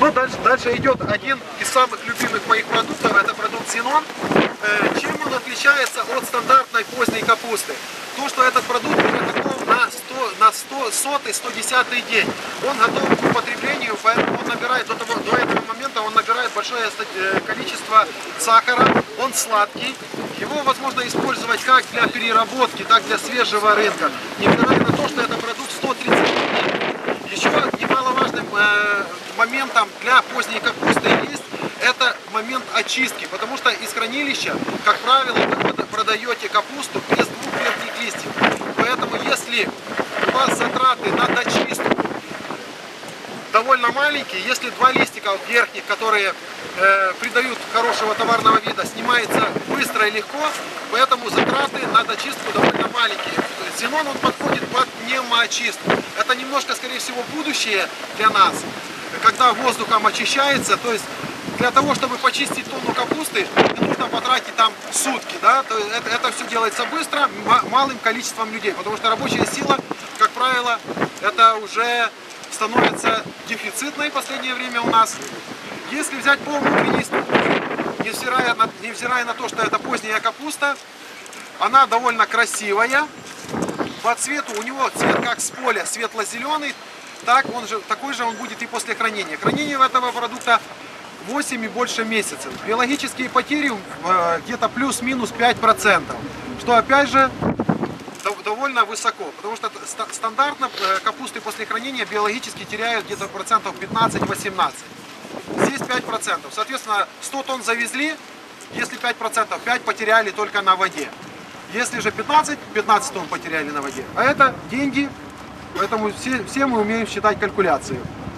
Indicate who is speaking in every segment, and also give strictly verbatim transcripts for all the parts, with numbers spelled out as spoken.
Speaker 1: Ну, дальше, дальше идет один из самых любимых моих продуктов, это продукт Зенон. Э, чем он отличается от стандартной поздней капусты? То, что этот продукт уже готов на, сто, на сто, сотый, сто десятый день. Он готов к употреблению, поэтому он набирает, до, того, до этого момента он набирает большое количество сахара, он сладкий. Его возможно использовать как для переработки, так и для свежего рынка. Невзирая на то, что это продукт сто тридцать дней. Еще немаловажным э, моментом для поздней капусты есть это момент очистки, потому что из хранилища, как правило, вы продаете капусту без двух верхних листьев. Поэтому если у вас затраты на дочистку довольно маленькие, если два листика верхних, которые э, придают хорошего товарного вида, снимается быстро и легко, поэтому затраты на дочистку довольно маленькие. Зенон он подходит под пневмоочистку. Это немножко, скорее всего, будущее для нас, когда воздухом очищается, то есть для того, чтобы почистить тонну капусты, не нужно потратить там сутки, да? То есть это, это все делается быстро, малым количеством людей, потому что рабочая сила, как правило, это уже становится дефицитной в последнее время у нас. Если взять по внутренней структуре, невзирая на, невзирая на то, что это поздняя капуста, она довольно красивая. По цвету у него цвет как с поля, светло-зеленый, так он же, такой же он будет и после хранения. Хранение этого продукта восемь и больше месяцев. Биологические потери э, где-то плюс-минус пять процентов, что опять же довольно высоко, потому что стандартно э, капусты после хранения биологически теряют где-то процентов пятнадцать-восемнадцать. Здесь пять процентов. Соответственно, сто тонн завезли, если пять процентов, пять потеряли только на воде. Если же пятнадцать, пятнадцать тонн потеряли на воде. А это деньги, поэтому все, все мы умеем считать калькуляцию.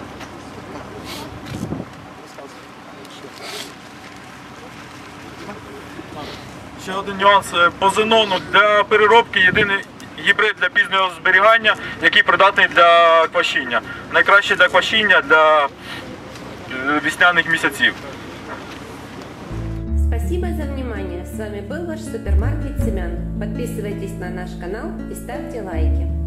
Speaker 2: Ще один нюанс по Зенону. Для переробки єдиний гібрид для пізнього зберігання, який придатний для квашіння. Найкраще для квашіння для весняних місяців.
Speaker 3: Спасибо за внимание. С вами был ваш супермаркет семян. Подписывайтесь на наш канал и ставьте лайки.